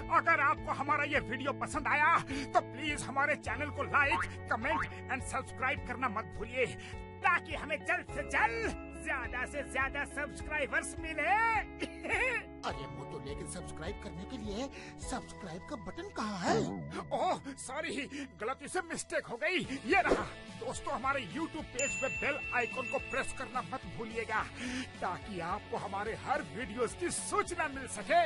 अगर आपको हमारा ये वीडियो पसंद आया तो प्लीज हमारे चैनल को लाइक, कमेंट एंड सब्सक्राइब करना मत भूलिए, ताकि हमें जल्द से जल्द ज्यादा से ज्यादा सब्सक्राइबर्स मिले। अरे मोटू, लेकिन सब्सक्राइब करने के लिए सब्सक्राइब का बटन कहाँ है? ओह सॉरी, गलती से मिस्टेक हो गई। ये रहा। दोस्तों, हमारे YouTube पेज पे बेल आइकॉन को प्रेस करना मत भूलिएगा, ताकि आपको हमारे हर वीडियोस की सूचना मिल सके।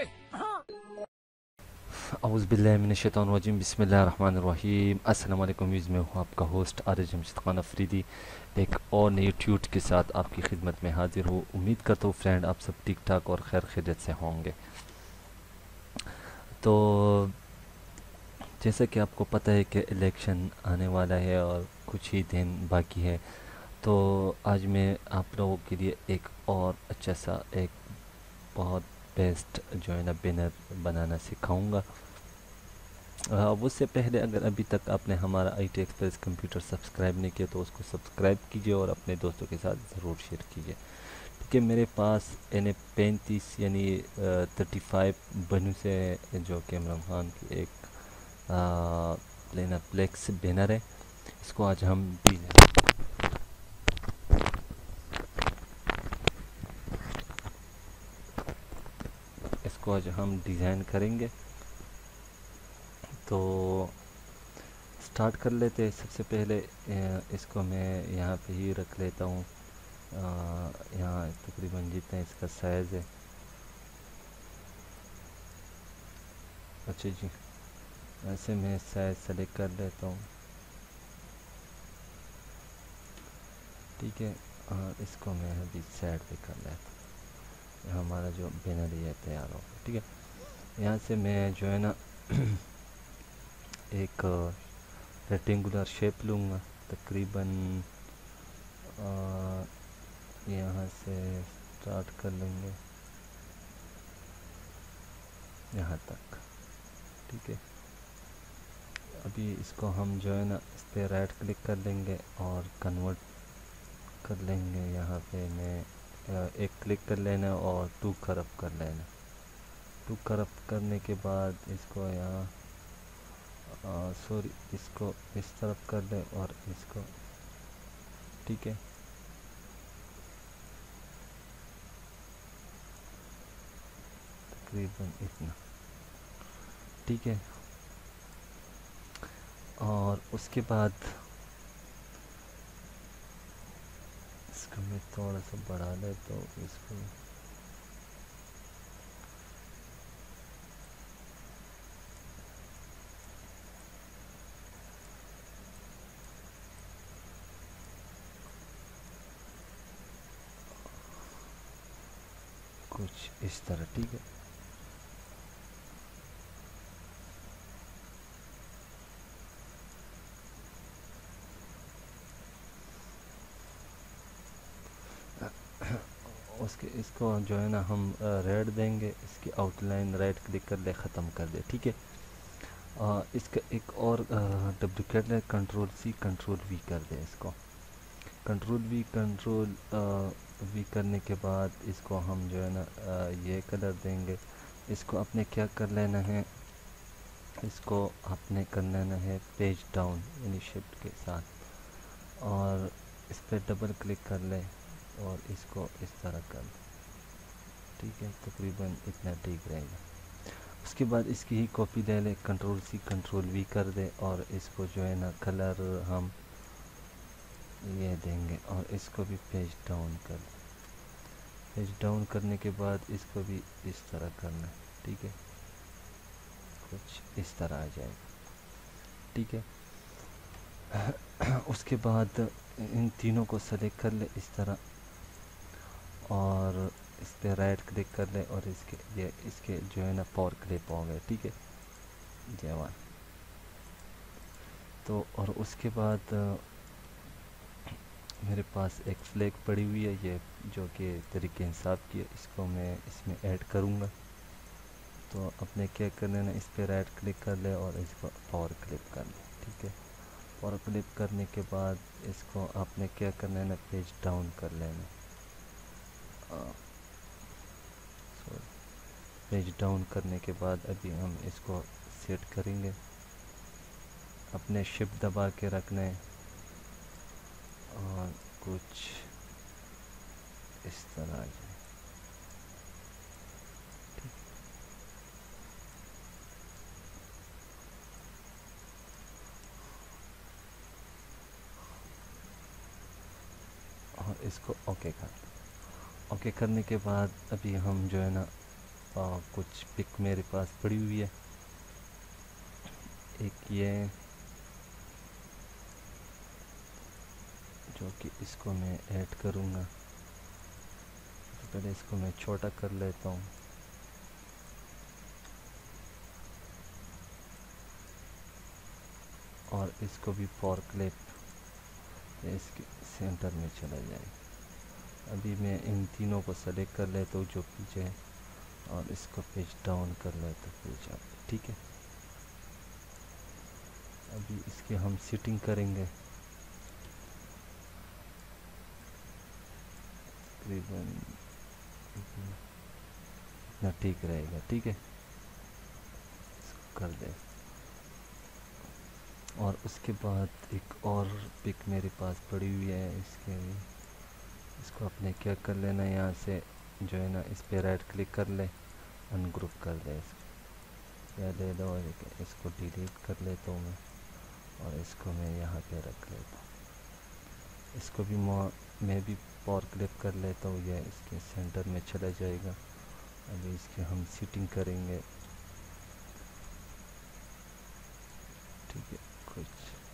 औज़ुबिल्लाहिमिनश्शैतानिर्रजीम, बिस्मिल्लाहिर्रहमानिर्रहीम। अस्सलाम वालेकुम, मैं हूँ आपका होस्ट आरिज़ जमशेद खान अफरीदी, एक और नई ट्यूट के साथ आपकी खिदमत में हाजिर हूँ। उम्मीद करता हूँ फ्रेंड आप सब ठीक ठाक और खैर खैरियत से होंगे। तो जैसा कि आपको पता है कि इलेक्शन आने वाला है और कुछ ही दिन बाकी है, तो आज मैं आप लोगों के लिए एक और अच्छा सा एक बहुत बेस्ट जो है ना बैनर बनाना सिखाऊंगा। उससे पहले अगर अभी तक आपने हमारा IT एक्सप्रेस कंप्यूटर सब्सक्राइब नहीं किया तो उसको सब्सक्राइब कीजिए और अपने दोस्तों के साथ ज़रूर शेयर कीजिए। क्योंकि मेरे पास यानी 35 यानी 35 बनू से जो कि इमरान खान की एक प्लेक्स बैनर है, इसको आज हम डिज़ाइन करेंगे। तो स्टार्ट कर लेते हैं। सबसे पहले इसको मैं यहाँ पे ही रख लेता हूँ। यहाँ तकरीबन जितना इसका साइज़ है। अच्छा जी, ऐसे मैं साइज़ सेलेक्ट कर लेता हूँ, ठीक है। इसको मैं अभी साइड पे कर लेता हूँ। हमारा जो बैनर ये तैयार होगा, ठीक है। यहाँ से मैं जो है ना एक रेक्टेंगुलर शेप लूँगा, तकरीबन यहाँ से स्टार्ट कर लेंगे यहाँ तक, ठीक है। अभी इसको हम जो है ना इस पर राइट क्लिक कर लेंगे और कन्वर्ट कर लेंगे। यहाँ पे मैं एक क्लिक कर लेना और 2 करप कर लेना। 2 करप करने के बाद इसको यहाँ सॉरी, इसको इस तरफ कर लें और इसको, ठीक है। तकरीबन इतना, ठीक है। और उसके बाद इसको मैं थोड़ा सा बढ़ा लेता हूँ इसको। कुछ इस तरह, ठीक है। उसके इसको जो है ना हम रेड देंगे। इसकी आउटलाइन राइट क्लिक कर ले, ख़त्म कर दे, ठीक है। इसका एक और डुप्लीकेट है, कंट्रोल-C कंट्रोल-V कर दे। इसको कंट्रोल-V करने के बाद इसको हम जो है ना ये कलर देंगे। इसको आपने क्या कर लेना है, इसको आपने कर लेना है पेज डाउन यानी शिफ्ट के साथ, और इस पर डबल क्लिक कर ले और इसको इस तरह कर ले, ठीक है। तकरीबन इतना ठीक रहेगा। उसके बाद इसकी ही कॉपी ले ले, कंट्रोल-C कंट्रोल-V कर दे और इसको जो है ना कलर हम ये देंगे और इसको भी पेज डाउन कर दे। पेज डाउन करने के बाद इसको भी इस तरह करना है, ठीक है। कुछ इस तरह आ जाएगा, ठीक है। उसके बाद इन तीनों को सेलेक्ट कर ले इस तरह और इस पे राइट क्लिक कर ले और इसके जो है ना पावर क्लिप हो गए, ठीक है। जवान तो और उसके बाद मेरे पास एक फ्लैग पड़ी हुई है, ये जो कि तरीके इंसाफ की है, इसको मैं इसमें ऐड करूँगा। तो अपने क्या करना है ना, इस पे राइट क्लिक कर ले और इसको पावर क्लिप कर ले, ठीक है। पावर क्लिप करने के बाद इसको आपने क्या करना है ना, पेज डाउन कर लेना, पेज डाउन करने के बाद अभी हम इसको सेट करेंगे। अपने शिफ्ट दबा के रखना है और कुछ इस तरह आ जाए। और इसको ओके करने के बाद अभी हम जो है ना कुछ पिक मेरे पास पड़ी हुई है। एक ये जो कि इसको मैं ऐड करूँगा। तो पहले इसको मैं छोटा कर लेता हूँ। और इसको भी फॉर क्लिप इसके सेंटर में चला जाए। अभी मैं इन तीनों को सेलेक्ट कर लेता हूँ जो पीछे है और इसको पेज डाउन कर लेता हूँ पेज अप। ठीक है, अभी इसकी हम सेटिंग करेंगे। तकरीबन इतना ठीक रहेगा। ठीक है, इसको कर दें। और उसके बाद एक और पिक मेरे पास पड़ी हुई है। इसको अपने क्या कर लेना, यहाँ से जो है ना इस पे राइट क्लिक कर ले, अनग्रुप कर दे इसको या ले लो। इसको डिलीट कर लेता हूँ मैं और इसको मैं यहाँ पे रख लेता हूँ। इसको भी मैं भी पावर क्लिक कर लेता हूँ, यह इसके सेंटर में चला जाएगा। अभी इसकी हम सेटिंग करेंगे। ठीक है, कुछ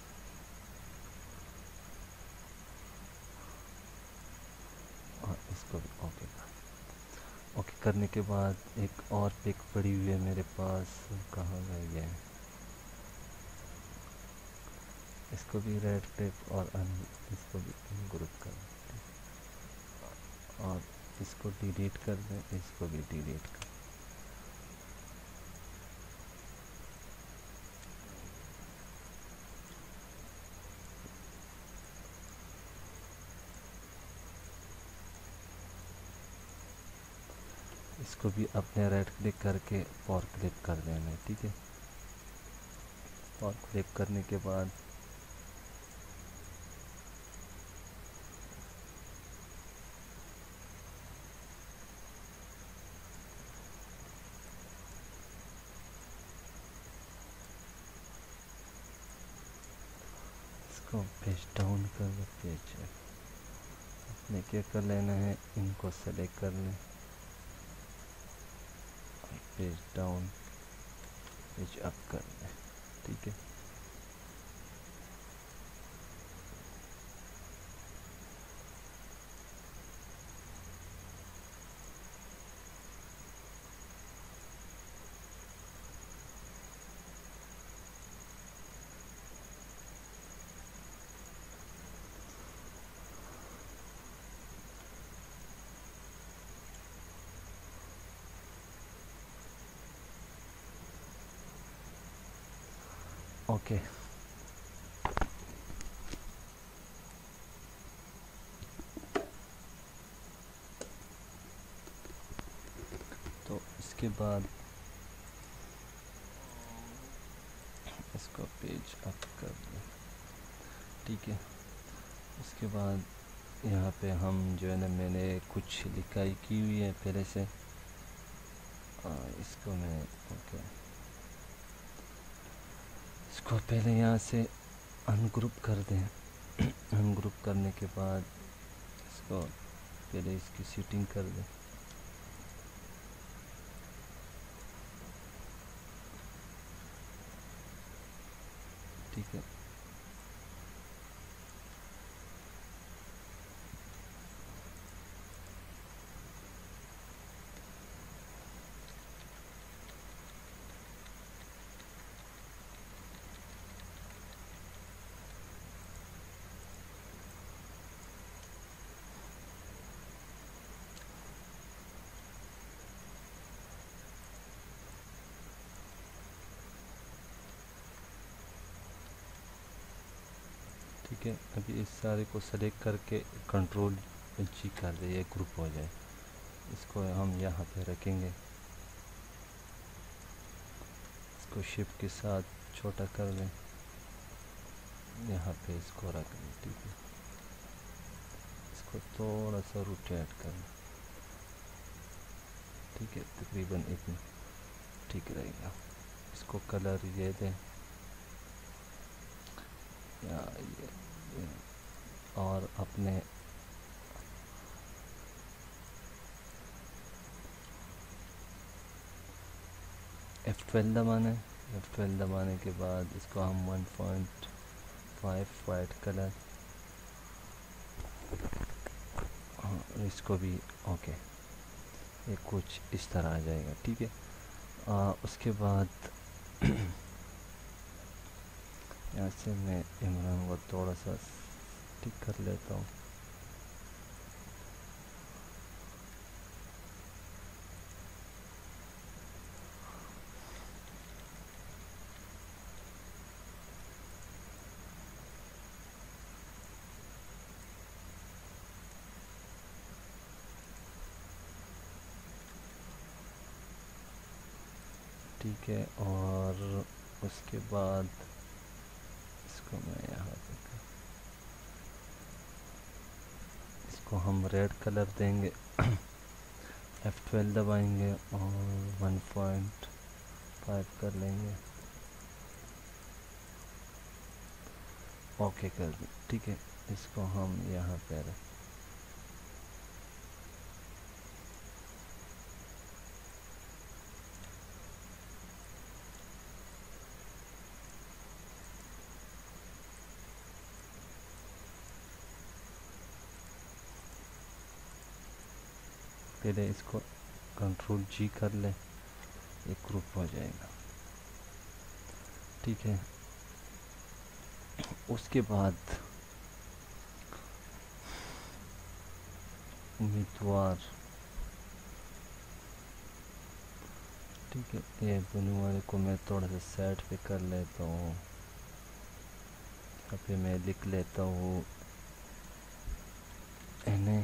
और इसको भी ओके करने के बाद एक और पिक पड़ी हुई है मेरे पास। कहाँ गई है? इसको भी राइट क्लिक और इसको भी ग्रुप कर और इसको डिलीट कर दें। इसको भी डिलीट कर। इसको भी अपने राइट क्लिक करके फॉर क्लिक कर देना है। ठीक है, फॉर क्लिक करने के बाद इसको पेज डाउन कर दो। पेज अपने क्या कर लेना है, इनको सेलेक्ट कर लें, पेज डाउन पेज अप कर दें। ठीक है, ओके। तो इसके बाद इसको पेज अप कर दें। ठीक है, उसके बाद यहाँ पे हम जो है ना मैंने कुछ लिखाई की हुई है पहले से। इसको मैं ओके, इसको पहले यहाँ से अनग्रुप कर दें। अनग्रुप करने के बाद इसको पहले इसकी सेटिंग कर दें। ठीक है, ठीक है। अभी इस सारे को सेलेक्ट करके कंट्रोल जी कर दे, ये ग्रुप हो जाए। इसको हम यहाँ पे रखेंगे। इसको शिप के साथ छोटा कर दें, यहाँ पे इसको रख दें। ठीक है, इसको थोड़ा सा रोटेट करना। ठीक है, तकरीबन इतना ठीक रहेगा। इसको कलर ये दें या ये और अपने F12 दबाना है। F12 दबाने के बाद इसको हम 1.5 वाइट कलर, हाँ इसको भी ओके, ये कुछ इस तरह आ जाएगा। ठीक है, उसके बाद यहाँ से मैं इमरान को थोड़ा सा ठीक कर लेता हूँ। ठीक है, और उसके बाद इसको मैं यहाँ पे इसको हम रेड कलर देंगे। F12 दबाएंगे और 1.5 कर लेंगे, ओके कर दें। ठीक है, इसको हम यहाँ पे रखें। पहले इसको कंट्रोल G कर ले, एक ग्रुप हो जाएगा। ठीक है, उसके बाद उम्मीदवार, ठीक है, ये ब्लू वाले को मैं थोड़ा सा साइड पे कर लेता हूँ। यहाँ पे मैं लिख लेता हूँ NA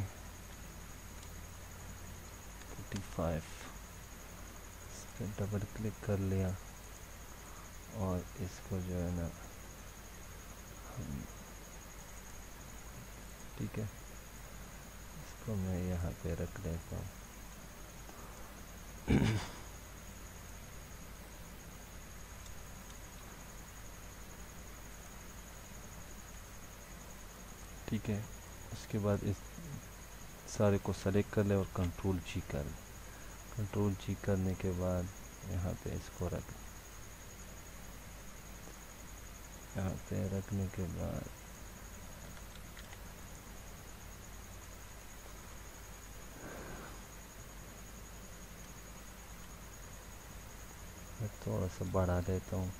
45, इस पर डबल क्लिक कर लिया और इसको जो है ना हम, ठीक है, इसको मैं यहाँ पे रख लेता हूँ। ठीक है, उसके बाद इस सारे को सेलेक्ट कर ले और कंट्रोल G कर ले। कंट्रोल G करने के बाद यहाँ पे इसको रख, यहाँ पे रखने के बाद मैं थोड़ा सा बढ़ा देता हूँ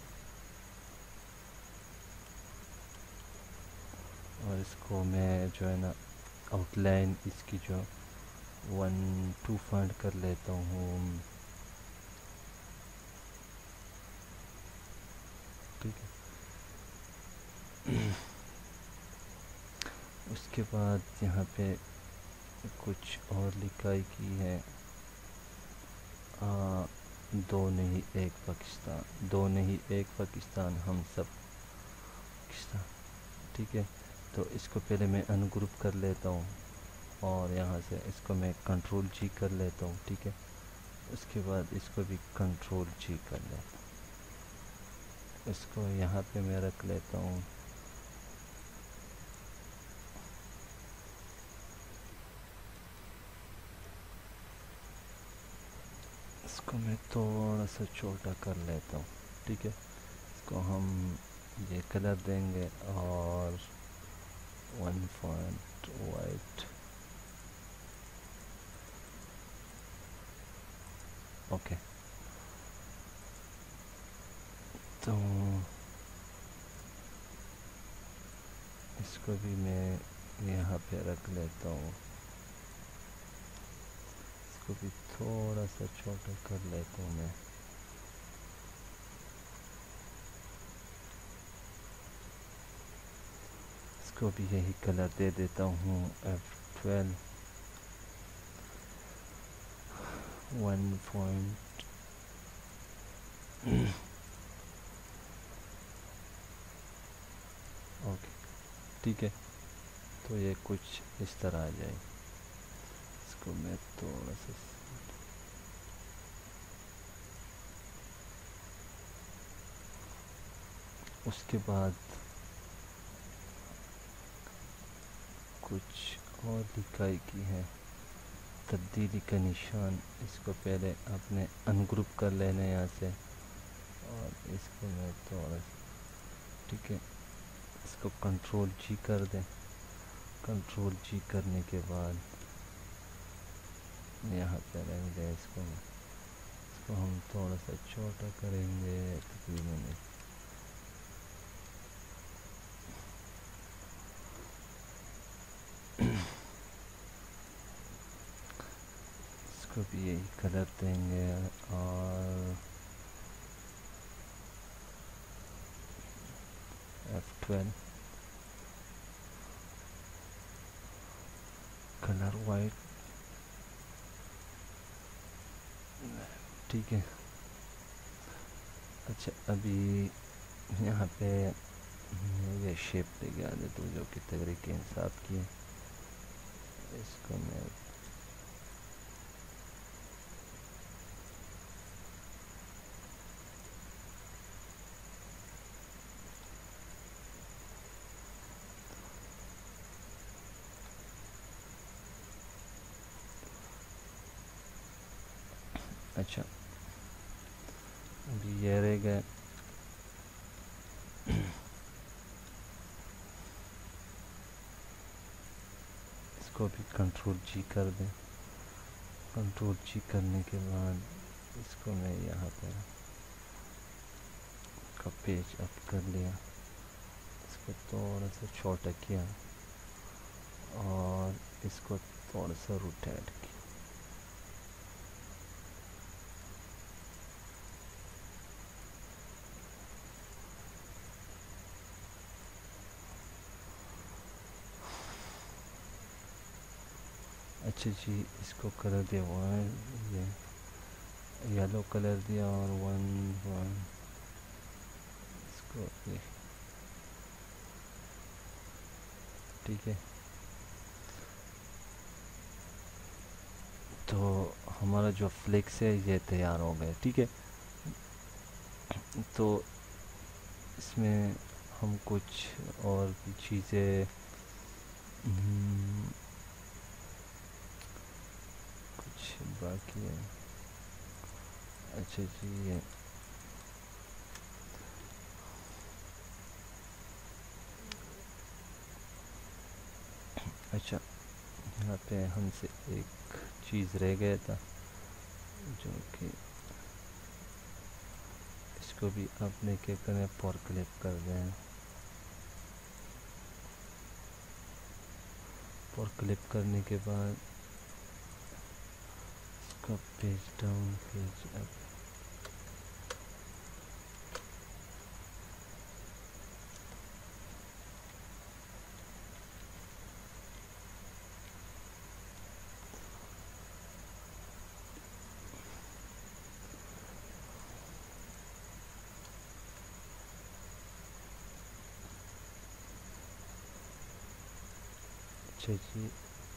और इसको मैं जो है ना आउटलाइन इसकी जो 1-2 फाइंड कर लेता हूँ। ठीक है, उसके बाद यहाँ पे कुछ और लिखाई की है, दो नहीं एक पाकिस्तान, दो नहीं एक पाकिस्तान, हम सब पाकिस्तान। ठीक है, तो इसको पहले मैं अनग्रुप कर लेता हूँ और यहाँ से इसको मैं कंट्रोल G कर लेता हूँ। ठीक है, उसके बाद इसको भी कंट्रोल G कर लेता हूँ, इसको यहाँ पे मैं रख लेता हूँ। इसको मैं थोड़ा सा छोटा कर लेता हूँ। ठीक है, इसको हम ये कलर देंगे और 1 पॉइंट वाइट, ओके। तो इसको भी मैं यहाँ पे रख लेता हूँ, इसको भी थोड़ा सा छोटा कर लेता हूँ मैं। इसको भी यही कलर दे देता हूँ, F12 1.5 ओके, ठीक है। तो ये कुछ इस तरह आ जाए। इसको मैं थोड़ा सा उसके बाद कुछ और लिखाई की है, तब्दीली का निशान। इसको पहले अपने अनग्रुप कर लेने यहाँ से, और इसको मैं थोड़ा सा, ठीक है, इसको कंट्रोल जी कर दें। कंट्रोल जी करने के बाद यहाँ पे रहेंगे, इसको हम थोड़ा सा छोटा करेंगे तकरीबन। इसको भी यही कलर देंगे, और F12 कलर वाइट, ठीक है। अच्छा, अभी यहाँ पे ये शेप लेके आ जाए तो जो कि तरीके इंसाफ की है, इसको मैं अच्छा, अभी ये रह गए। इसको भी कंट्रोल जी कर दें। कंट्रोल जी करने के बाद इसको मैं यहाँ पर का पेज अप कर लिया, इसको थोड़ा सा छोटा किया, और इसको थोड़ा सा रोटेट किया। अच्छा जी, इसको कलर दिया हुआ है, ये येलो कलर दिया, और वन इसको ये, ठीक है। तो हमारा जो फ्लेक्स है ये तैयार हो गया, ठीक है। तो इसमें हम कुछ और भी चीज़ें कुछ बाकी है। अच्छा जी, ये अच्छा, यहाँ पे हमसे एक चीज़ रह गया था, जो कि इसको भी आपने क्या करें, फॉर क्लिप कर दें। फॉर क्लिप करने के बाद इसका पेज डाउन, पेज अप, अच्छा जी।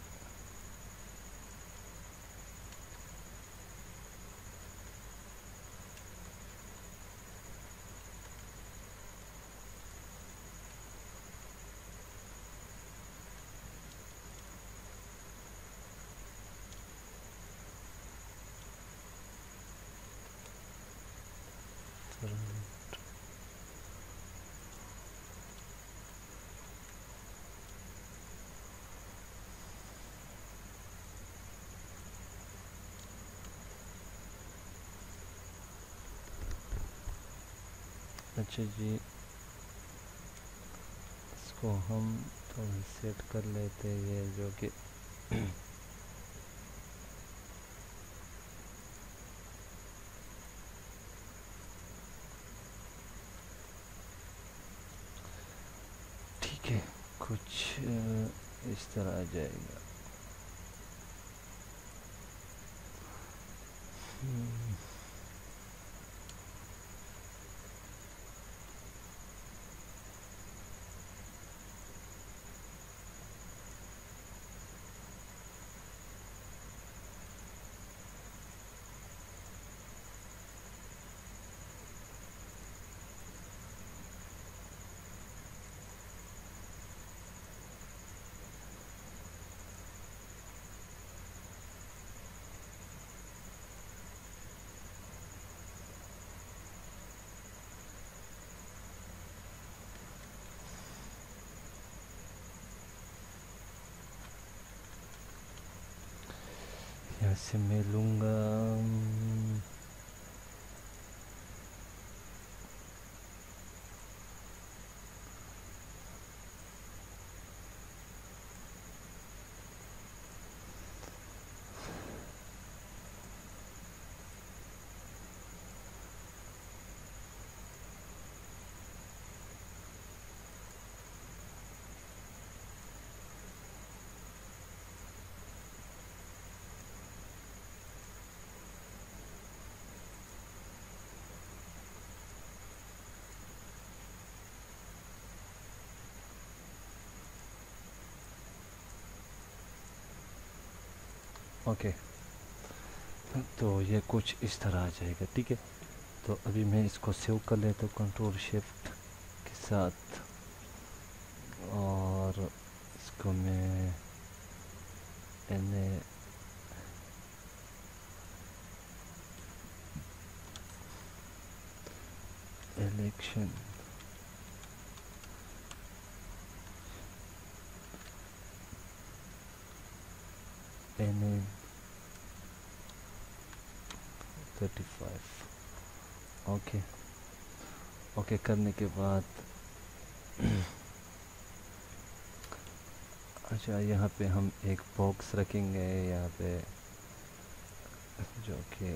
अच्छा जी, इसको हम थोड़ा सेट कर लेते हैं, ये जो कि ठीक है, कुछ इस तरह आ जाएगा। से मिलूँगा। ओके, तो ये कुछ इस तरह आ जाएगा। ठीक है, तो अभी मैं इसको सेव कर लेता हूँ कंट्रोल शिफ्ट के साथ, और इसको मैं इलेक्शन NA 35। ओके, ओके करने के बाद अच्छा, यहाँ पे हम एक बॉक्स रखेंगे यहाँ पे, जो कि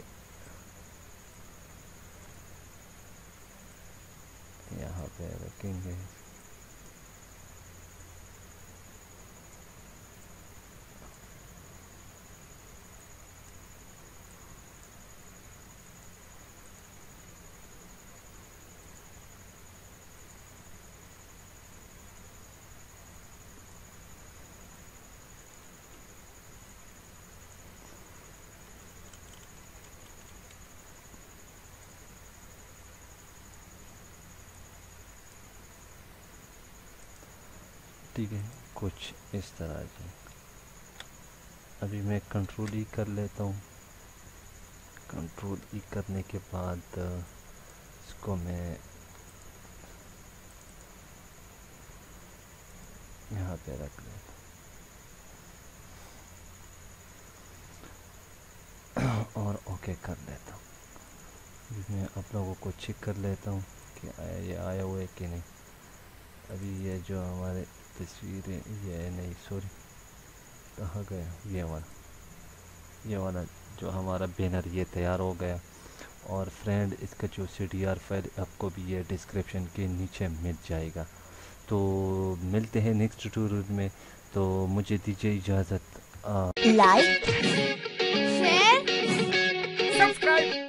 यहाँ पे रखेंगे। ठीक है, कुछ इस तरह से। अभी मैं कंट्रोल ई कर लेता हूँ। कंट्रोल ई करने के बाद इसको मैं यहाँ पे रख लेता हूँ और ओके कर लेता हूँ। अभी मैं आप लोगों को चेक कर लेता हूँ कि ये आया हुआ है कि नहीं। अभी ये जो हमारे तस्वीरें, ये नहीं, सॉरी, कहाँ गया ये वाला जो हमारा बैनर, ये तैयार हो गया। और फ्रेंड, इसका जो CTR फाइल आपको भी ये डिस्क्रिप्शन के नीचे मिल जाएगा। तो मिलते हैं नेक्स्ट ट्यूटोरियल में। तो मुझे दीजिए इजाज़त। Like, share, subscribe